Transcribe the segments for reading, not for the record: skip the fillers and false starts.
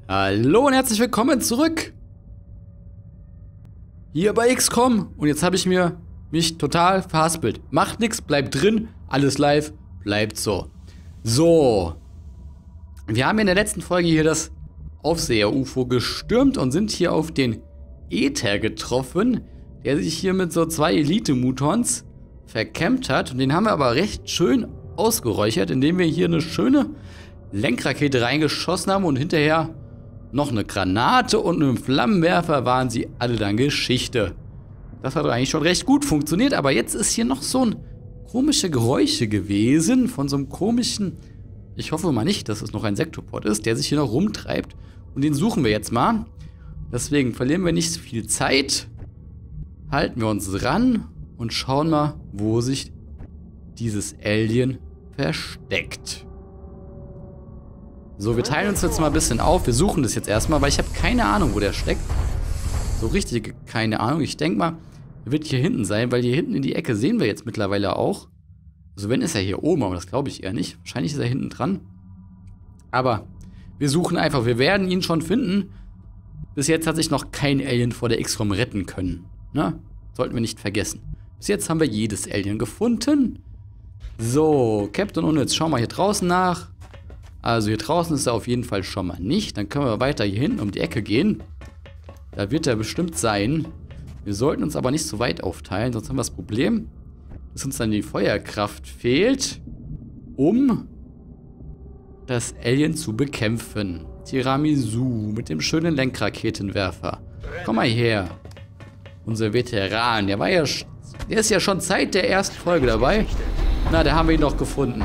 Hallo und herzlich willkommen zurück. Hier bei XCOM. Und jetzt habe ich mich total verhaspelt. Macht nichts, bleibt drin, alles live, bleibt so. So. Wir haben in der letzten Folge hier das Aufseher-UFO gestürmt und sind hier auf den Äther getroffen, der sich hier mit so 2 Elite-Mutons verkämmt hat. Und den haben wir aber recht schön ausgeräuchert, indem wir hier eine schöne Lenkrakete reingeschossen haben und hinterher noch eine Granate und einen Flammenwerfer, waren sie alle dann Geschichte. Das hat eigentlich schon recht gut funktioniert, aber jetzt ist hier noch so ein komische Geräusche gewesen von so einem komischen, ich hoffe mal nicht, dass es noch ein Sektopod ist, der sich hier noch rumtreibt. Und den suchen wir jetzt mal. Deswegen verlieren wir nicht so viel Zeit. Halten wir uns ran und schauen mal, wo sich dieses Alien versteckt. So, wir teilen uns jetzt mal ein bisschen auf. Wir suchen das jetzt erstmal, weil ich habe keine Ahnung, wo der steckt. So richtig keine Ahnung. Ich denke mal, er wird hier hinten sein, weil hier hinten in die Ecke sehen wir jetzt mittlerweile auch. Also wenn, ist er hier oben, aber das glaube ich eher nicht. Wahrscheinlich ist er hinten dran. Aber wir suchen einfach. Wir werden ihn schon finden. Bis jetzt hat sich noch kein Alien vor der XCOM retten können. Ne? Sollten wir nicht vergessen. Bis jetzt haben wir jedes Alien gefunden. So, Captain Unnütz, schau mal hier draußen nach. Also hier draußen ist er auf jeden Fall schon mal nicht. Dann können wir weiter hier hinten um die Ecke gehen. Da wird er bestimmt sein. Wir sollten uns aber nicht so weit aufteilen, sonst haben wir das Problem, dass uns dann die Feuerkraft fehlt, um das Alien zu bekämpfen. Tiramisu mit dem schönen Lenkraketenwerfer. Komm mal her. Unser Veteran, der ist ja schon seit der ersten Folge dabei. Na, da haben wir ihn noch gefunden.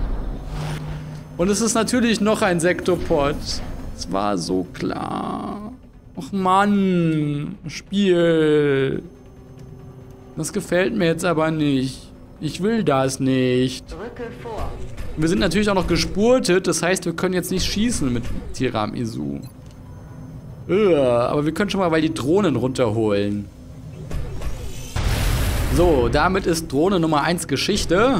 Und es ist natürlich noch ein Sektopod. Es war so klar. Och Mann, Spiel. Das gefällt mir jetzt aber nicht. Ich will das nicht. Wir sind natürlich auch noch gespurtet. Das heißt, wir können jetzt nicht schießen mit Tiramisu. Aber wir können schon mal die Drohnen runterholen. So, damit ist Drohne Nummer 1 Geschichte.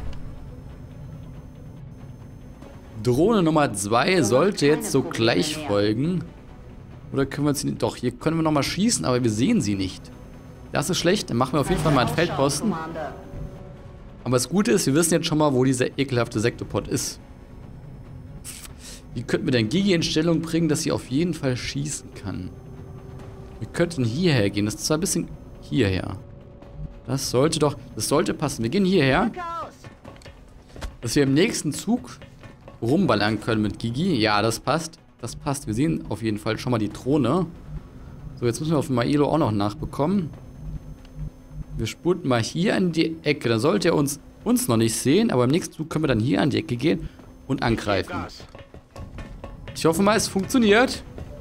Drohne Nummer 2 sollte jetzt so gleich folgen. Oder können wir sie nicht? Doch, hier können wir nochmal schießen, aber wir sehen sie nicht. Das ist schlecht, dann machen wir auf jeden Fall mal einen Feldposten. Aber das Gute ist, wir wissen jetzt schon mal, wo dieser ekelhafte Sektopod ist. Wie könnten wir denn Gigi in Stellung bringen, dass sie auf jeden Fall schießen kann? Wir könnten hierher gehen, das ist zwar ein bisschen hierher. Das sollte passen. Wir gehen hierher. Dass wir im nächsten Zug rumballern können mit Gigi. Ja, das passt. Das passt. Wir sehen auf jeden Fall schon mal die Drohne. So, jetzt müssen wir auf Maelo auch noch nachbekommen. Wir spurten mal hier an die Ecke. Da sollte er uns noch nicht sehen, aber im nächsten Zug können wir dann hier an die Ecke gehen und angreifen. Ich hoffe mal, es funktioniert.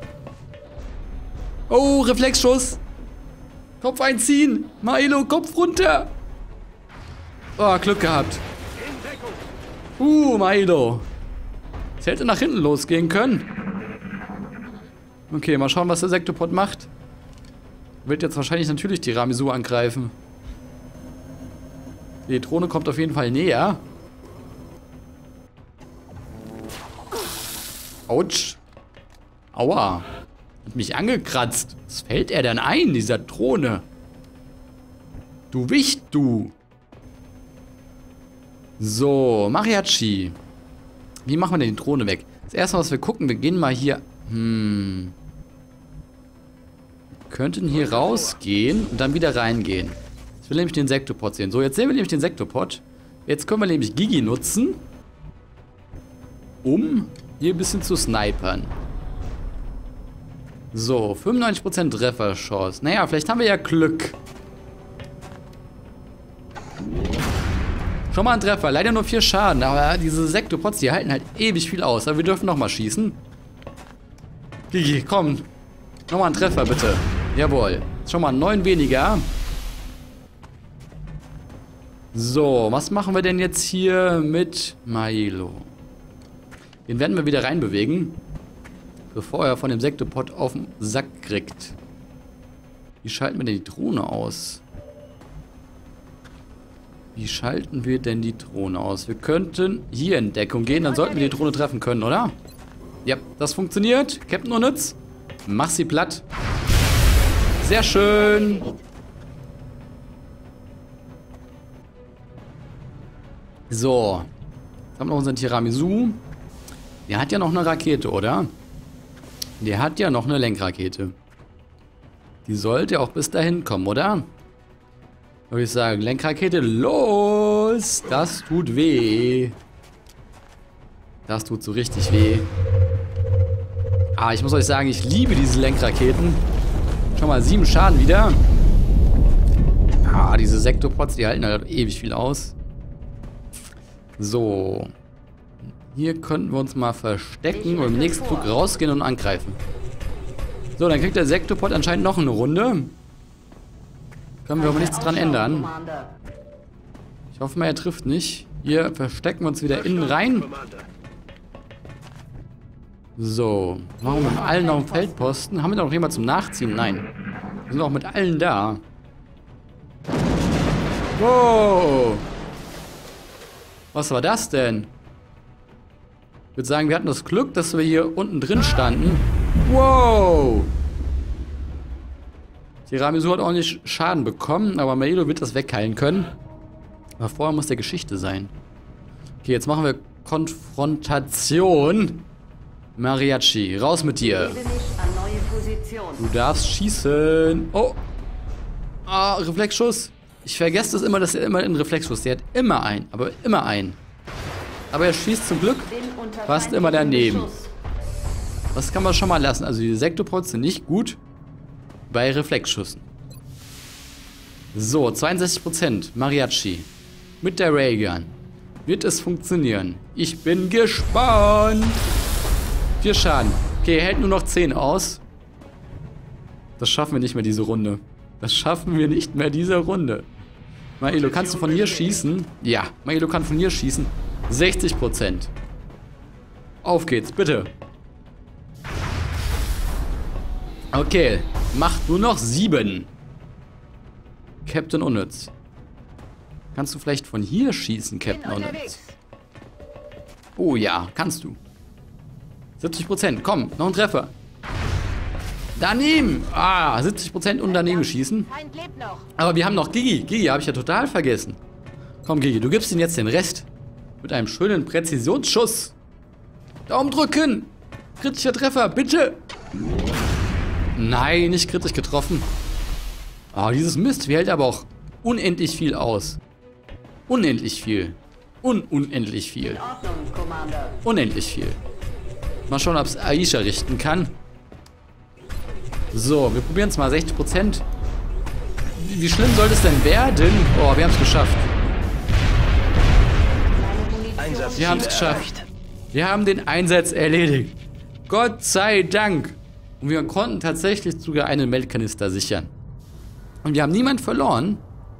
Oh, Reflexschuss. Kopf einziehen. Maelo, Kopf runter. Oh, Glück gehabt. Maelo. Es hätte nach hinten losgehen können. Okay, mal schauen, was der Sektopod macht. Wird jetzt wahrscheinlich natürlich Tiramisu angreifen. Die Drohne kommt auf jeden Fall näher. Autsch. Aua. Hat mich angekratzt. Was fällt er denn ein, dieser Drohne? Du Wicht, du. So, Mariachi. Wie machen wir denn die Drohne weg? Das erste, was wir gucken, wir gehen mal hier. Wir könnten hier rausgehen und dann wieder reingehen. Jetzt will nämlich den Sektopod sehen. So, jetzt sehen wir nämlich den Sektopod. Jetzt können wir nämlich Gigi nutzen, um hier ein bisschen zu snipern. So, 95% Trefferchance. Naja, vielleicht haben wir ja Glück. Schon mal ein Treffer. Leider nur 4 Schaden. Aber diese Sektopods, die halten halt ewig viel aus. Aber wir dürfen nochmal schießen. Gigi, komm. Nochmal ein Treffer, bitte. Jawohl. Schon mal 9 weniger. So, was machen wir denn jetzt hier mit Maelo? Den werden wir wieder reinbewegen, bevor er von dem Sektopod auf den Sack kriegt. Wie schalten wir denn die Drohne aus? Wie schalten wir denn die Drohne aus? Wir könnten hier in Deckung gehen, dann sollten wir die Drohne treffen können, oder? Ja, das funktioniert. Captain Unnütz, mach sie platt. Sehr schön. So. Jetzt haben wir noch unseren Tiramisu. Der hat ja noch eine Rakete, oder? Der hat ja noch eine Lenkrakete. Die sollte auch bis dahin kommen, oder? Würde ich sagen, Lenkrakete, los! Das tut weh. Das tut so richtig weh. Ah, ich muss euch sagen, ich liebe diese Lenkraketen. Schon mal 7 Schaden wieder. Ah, diese Sektorpots, die halten halt ewig viel aus. So. Hier könnten wir uns mal verstecken und im nächsten Zug rausgehen und angreifen. So, dann kriegt der Sektorpot anscheinend noch eine Runde. Können wir aber nichts dran ändern. Ich hoffe mal, er trifft nicht. Hier verstecken wir uns wieder innen rein. So. Machen wir mit allen noch einen Feldposten. Haben wir da noch jemand zum Nachziehen? Nein. Wir sind auch mit allen da. Wow. Was war das denn? Ich würde sagen, wir hatten das Glück, dass wir hier unten drin standen. Wow. Tiramisu hat auch nicht Schaden bekommen, aber Maelo wird das wegheilen können. Aber vorher muss der Geschichte sein. Okay, jetzt machen wir Konfrontation. Mariachi, raus mit dir. Du darfst schießen. Oh. Ah, Reflexschuss. Ich vergesse das immer, dass er immer einen Reflexschuss. Der hat immer einen, aber immer einen. Aber er schießt zum Glück fast immer daneben. Das kann man schon mal lassen. Also die Sektorpots sind nicht gut bei Reflexschüssen. So, 62%. Mariachi. Mit der Raygun. Wird es funktionieren? Ich bin gespannt. 4 Schaden. Okay, er hält nur noch 10 aus. Das schaffen wir nicht mehr diese Runde. Das schaffen wir nicht mehr diese Runde. Maelo, kannst du von hier schießen? Ja, Maelo kann von hier schießen. 60%. Auf geht's, bitte. Okay, macht nur noch 7. Captain Unnütz. Kannst du vielleicht von hier schießen, Captain Unnütz? Oh ja, kannst du. 70%, komm, noch ein Treffer. Daneben! Ah, 70% und daneben schießen. Aber wir haben noch Gigi. Gigi habe ich ja total vergessen. Komm, Gigi, du gibst ihm jetzt den Rest. Mit einem schönen Präzisionsschuss. Daumen drücken! Kritischer Treffer, bitte! Nein, nicht kritisch getroffen. Oh, dieses Mist hält aber auch unendlich viel aus. Unendlich viel. Unendlich viel. Unendlich viel. Mal schauen, ob es Aisha richten kann. So, wir probieren es mal. 60%. Wie schlimm soll es denn werden? Oh, wir haben es geschafft. Wir haben es geschafft. Wir haben den Einsatz erledigt. Gott sei Dank. Und wir konnten tatsächlich sogar einen Melkkanister sichern. Und wir haben niemanden verloren.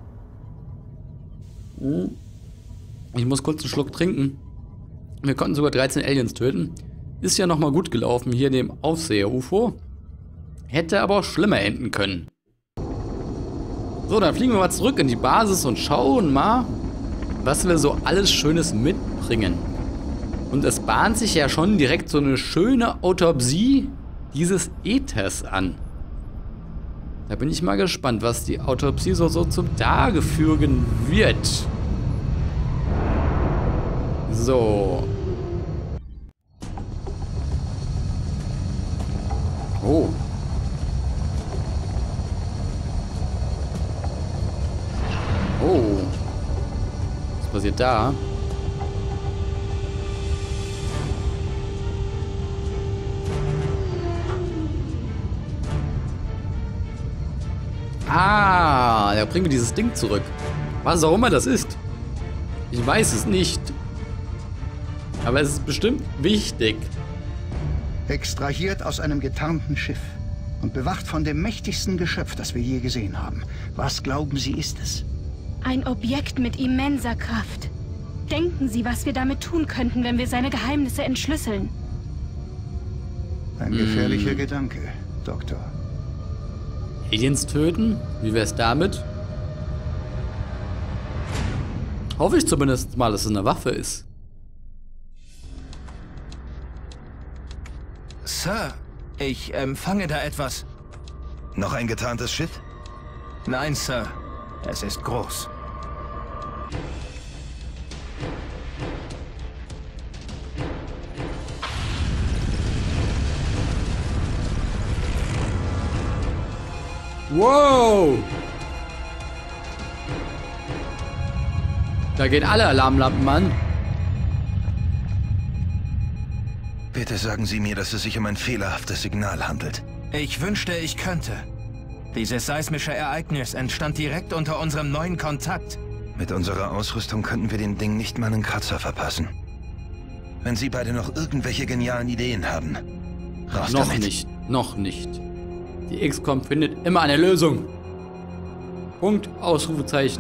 Ich muss kurz einen Schluck trinken. Wir konnten sogar 13 Aliens töten. Ist ja nochmal gut gelaufen hier in dem Aufseher-UFO. Hätte aber auch schlimmer enden können. So, dann fliegen wir mal zurück in die Basis und schauen mal, was wir so alles Schönes mitbringen. Und es bahnt sich ja schon direkt so eine schöne Autopsie dieses Äthers an. Da bin ich mal gespannt, was die Autopsie so zum Tage fügen wird. So. Oh. Oh. Was passiert da? Ah, da bringen wir dieses Ding zurück. Was auch immer das ist. Ich weiß es nicht. Aber es ist bestimmt wichtig. Extrahiert aus einem getarnten Schiff und bewacht von dem mächtigsten Geschöpf, das wir je gesehen haben. Was glauben Sie, ist es? Ein Objekt mit immenser Kraft. Denken Sie, was wir damit tun könnten, wenn wir seine Geheimnisse entschlüsseln? Ein gefährlicher Gedanke, Doktor. Aliens töten? Wie wär's damit? Hoffe ich zumindest mal, dass es eine Waffe ist. Sir, ich empfange da etwas. Noch ein getarntes Schiff? Nein, Sir. Es ist groß. Wow! Da gehen alle Alarmlampen an. Bitte sagen Sie mir, dass es sich um ein fehlerhaftes Signal handelt. Ich wünschte, ich könnte. Dieses seismische Ereignis entstand direkt unter unserem neuen Kontakt. Mit unserer Ausrüstung könnten wir dem Ding nicht mal einen Kratzer verpassen. Wenn Sie beide noch irgendwelche genialen Ideen haben, raus Noch damit. nicht, noch nicht. Die XCOM findet immer eine Lösung. Punkt, Ausrufezeichen.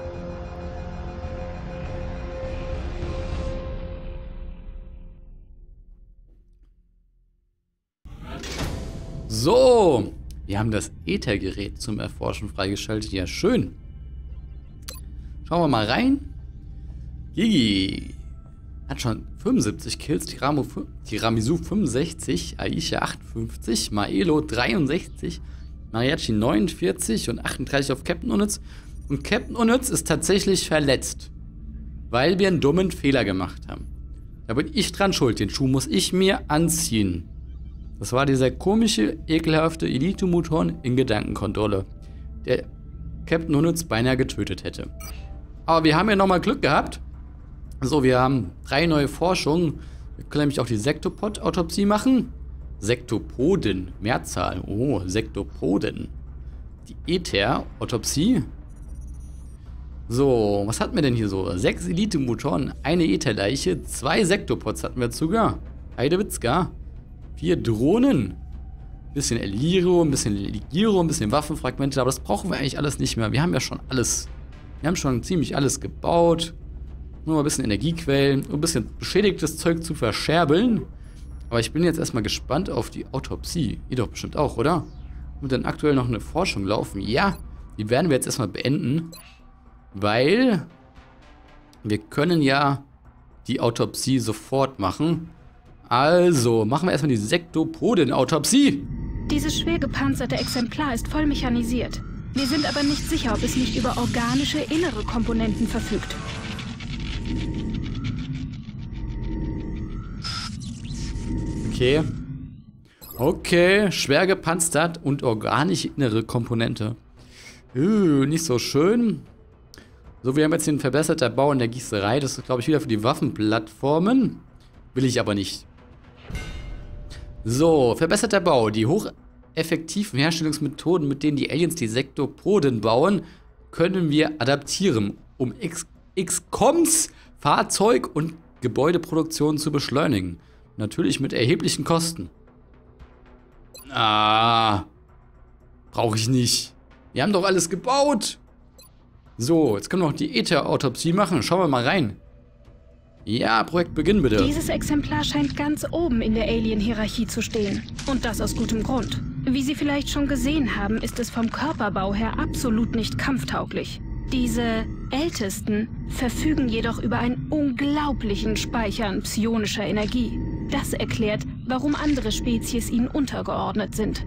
So, wir haben das Äthergerät zum Erforschen freigeschaltet. Ja, schön. Schauen wir mal rein. Gigi hat schon 75 Kills, Tiramisu 65, Aisha 58, Maelo 63, Mariachi 49 und 38 auf Captain Unnütz. Und Captain Unnütz ist tatsächlich verletzt, weil wir einen dummen Fehler gemacht haben. Da bin ich dran schuld, den Schuh muss ich mir anziehen. Das war dieser komische, ekelhafte Elite-Muton in Gedankenkontrolle, der Captain Unnütz beinahe getötet hätte. Aber wir haben ja nochmal Glück gehabt. So, wir haben 3 neue Forschungen. Wir können nämlich auch die Sektopod-Autopsie machen. Sektopoden, Mehrzahl. Oh, Sektopoden. Die Äther-Autopsie. So, was hatten wir denn hier so? 6 Elite-Mutoren, eine Ätherleiche, 2 Sektopods hatten wir sogar. Heidewitzka. 4 Drohnen. Ein bisschen Eliro, ein bisschen Ligiro, ein bisschen Waffenfragmente. Aber das brauchen wir eigentlich alles nicht mehr. Wir haben ja schon alles. Wir haben schon ziemlich alles gebaut. Nur ein bisschen Energiequellen, ein bisschen beschädigtes Zeug zu verscherbeln. Aber ich bin jetzt erstmal gespannt auf die Autopsie. Ihr doch bestimmt auch, oder? Und dann aktuell noch eine Forschung laufen. Ja, die werden wir jetzt erstmal beenden. Weil wir können ja die Autopsie sofort machen. Also, machen wir erstmal die Sektopoden-Autopsie. Dieses schwer gepanzerte Exemplar ist voll mechanisiert. Wir sind aber nicht sicher, ob es nicht über organische innere Komponenten verfügt. Okay. Okay, schwer gepanzert und organische innere Komponente. Nicht so schön. So, wir haben jetzt den verbesserten Bau in der Gießerei. Das ist, glaube ich, wieder für die Waffenplattformen. Will ich aber nicht. So, verbesserter Bau. Die hocheffektiven Herstellungsmethoden, mit denen die Aliens die Sektopoden bauen, können wir adaptieren, um XCOMs Fahrzeug- und Gebäudeproduktion zu beschleunigen. Natürlich mit erheblichen Kosten. Brauche ich nicht. Wir haben doch alles gebaut. So, jetzt können wir noch die Äther-Autopsie machen. Schauen wir mal rein. Ja, Projekt beginnen bitte. Dieses Exemplar scheint ganz oben in der Alien-Hierarchie zu stehen. Und das aus gutem Grund. Wie Sie vielleicht schon gesehen haben, ist es vom Körperbau her absolut nicht kampftauglich. Diese Ältesten verfügen jedoch über einen unglaublichen Speicher an psionischer Energie. Das erklärt, warum andere Spezies ihnen untergeordnet sind.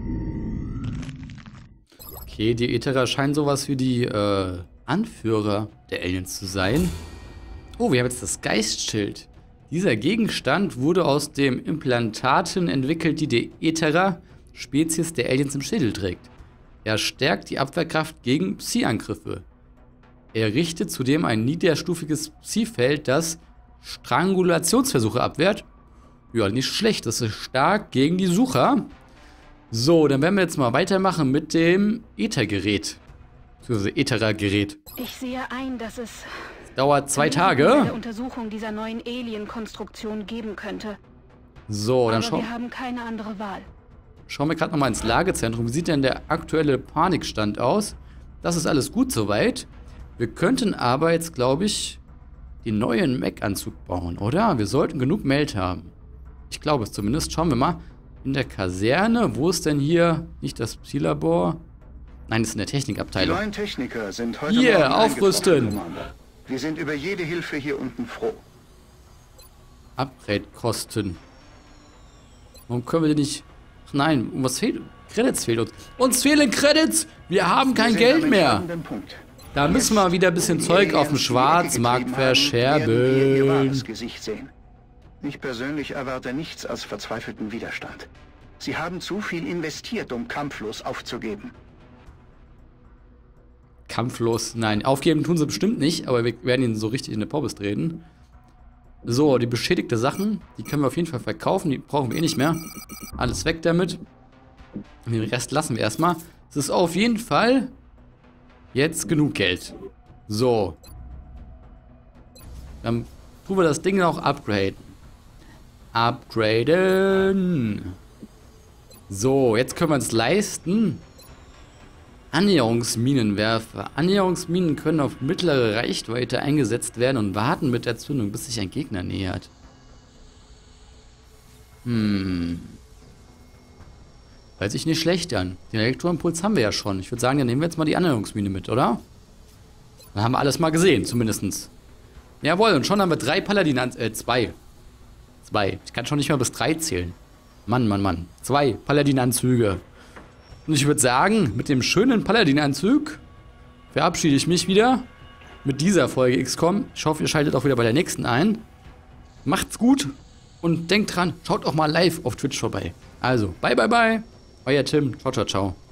Okay, die Ätherer scheinen sowas wie die Anführer der Aliens zu sein. Oh, wir haben jetzt das Geistschild. Dieser Gegenstand wurde aus den Implantaten entwickelt, die die Ätherer, Spezies der Aliens im Schädel trägt. Er stärkt die Abwehrkraft gegen Psi-Angriffe. Er richtet zudem ein niederstufiges Psi-Feld, das Strangulationsversuche abwehrt. Ja, nicht schlecht, das ist stark gegen die Sucher. So, dann werden wir jetzt mal weitermachen mit dem Äthergerät. Beziehungsweise Äthergerät. Ich sehe ein, dass es Dauert 2 Tage. Eine Untersuchung dieser neuen Alien-Konstruktion geben könnte. So, dann Aber wir haben keine andere Wahl. schauen wir gerade nochmal ins Lagezentrum. Wie sieht denn der aktuelle Panikstand aus? Das ist alles gut soweit. Wir könnten aber jetzt, glaube ich, den neuen Mech-Anzug bauen, oder? Wir sollten genug Meld haben. Ich glaube es zumindest. Schauen wir mal. In der Kaserne. Wo ist denn hier nicht das Psi-Labor? Nein, das ist in der Die Technikabteilung. neuen Techniker sind heute Hier, Morgen aufrüsten. eingetroffen, Commander. Wir sind über jede Hilfe hier unten froh. Upgrade-Kosten. Warum können wir die nicht... Ach nein, was fehlt? Credits fehlen uns. Uns fehlen Credits! Wir haben kein Geld mehr! Da müssen wir wieder ein bisschen Zeug auf dem Schwarzmarkt verscherbeln. Ich persönlich erwarte nichts als verzweifelten Widerstand. Sie haben zu viel investiert, um kampflos aufzugeben. Kampflos? Nein, aufgeben tun sie bestimmt nicht, aber wir werden ihn so richtig in eine Pommes treten. So, die beschädigte Sachen, die können wir auf jeden Fall verkaufen, die brauchen wir eh nicht mehr. Alles weg damit. Und den Rest lassen wir erstmal. Es ist auf jeden Fall jetzt genug Geld. So. Dann tun wir das Ding noch upgraden. Upgraden. So, jetzt können wir uns leisten. Annäherungsminenwerfer. Annäherungsminen können auf mittlere Reichweite eingesetzt werden und warten mit der Zündung, bis sich ein Gegner nähert. Hört sich nicht schlecht an. Den Elektroimpuls haben wir ja schon. Ich würde sagen, dann nehmen wir jetzt mal die Annäherungsmine mit, oder? Dann haben wir alles mal gesehen, zumindestens. Jawohl, und schon haben wir 3 Paladin... 2. Ich kann schon nicht mehr bis 3 zählen. Mann. 2 Paladin-Anzüge. Und ich würde sagen, mit dem schönen Paladin-Anzug verabschiede ich mich wieder mit dieser Folge XCOM. Ich hoffe, ihr schaltet auch wieder bei der nächsten ein. Macht's gut und denkt dran, schaut auch mal live auf Twitch vorbei. Also, bye. Euer Tim. Ciao.